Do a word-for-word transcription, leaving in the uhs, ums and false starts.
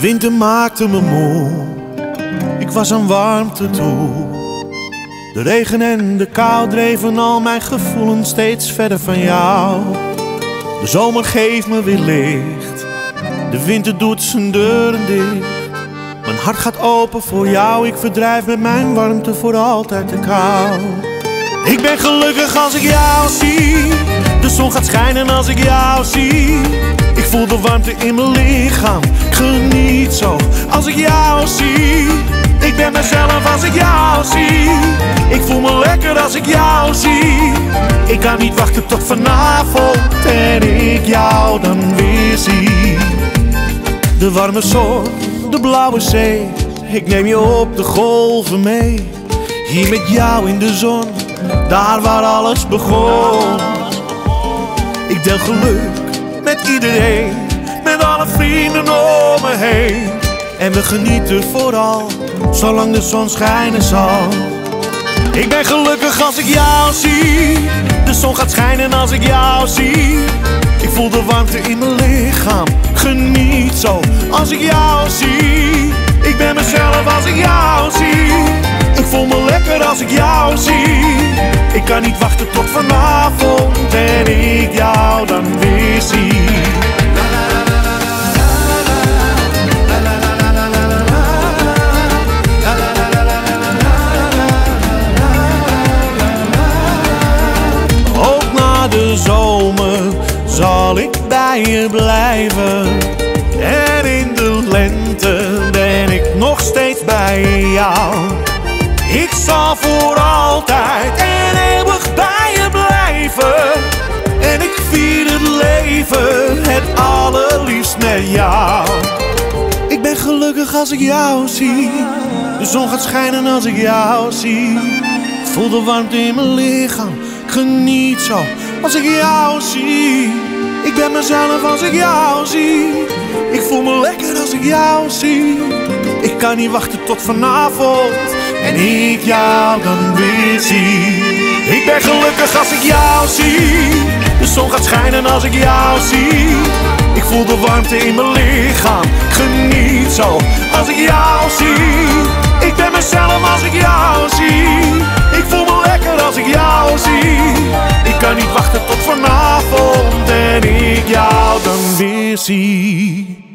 winter maakte me moe, ik was aan warmte toe. De regen en de kou dreven al mijn gevoelens steeds verder van jou. De zomer geeft me weer licht, de winter doet zijn deuren dicht. Mijn hart gaat open voor jou, ik verdrijf met mijn warmte voor altijd de kou. Ik ben gelukkig als ik jou zie, de zon gaat schijnen als ik jou zie. Ik voel de warmte in mijn lichaam, ik geniet zo als ik jou zie. Ik ben mezelf als ik jou zie, ik voel me lekker als ik jou zie. Ik kan niet wachten tot vanavond en ik jou dan weer zie. De warme zon, de blauwe zee, ik neem je op de golven mee. Hier met jou in de zon, daar waar alles begon. Ik deel geluk met iedereen, met alle vrienden om me heen. En we genieten vooral, zolang de zon schijnen zal. Ik ben gelukkig als ik jou zie, de zon gaat schijnen als ik jou zie. Ik voel de warmte in mijn lichaam, geniet zo als ik jou zie. Ik ben mezelf als ik jou zie, ik voel me lekker als ik jou zie. Ik kan niet wachten tot vanavond en ik jou dan weer zie. Ook na de zomer zal ik bij je blijven. En in de lente ben ik nog steeds bij jou. Ik zal voor altijd en eeuwig bij je blijven. En ik vier het leven het allerliefst met jou. Ik ben gelukkig als ik jou zie, de zon gaat schijnen als ik jou zie. Ik voel de warmte in mijn lichaam, ik geniet zo als ik jou zie. Ik ben mezelf als ik jou zie, ik voel me lekker als ik jou zie. Ik kan niet wachten tot vanavond en ik jou dan weer zie. Ik ben gelukkig als ik jou zie, de zon gaat schijnen als ik jou zie. Ik voel de warmte in mijn lichaam, geniet zo als ik jou zie. Ik ben mezelf als ik jou zie, ik voel me lekker als ik jou zie. Ik kan niet wachten tot vanavond en ik jou dan weer zie.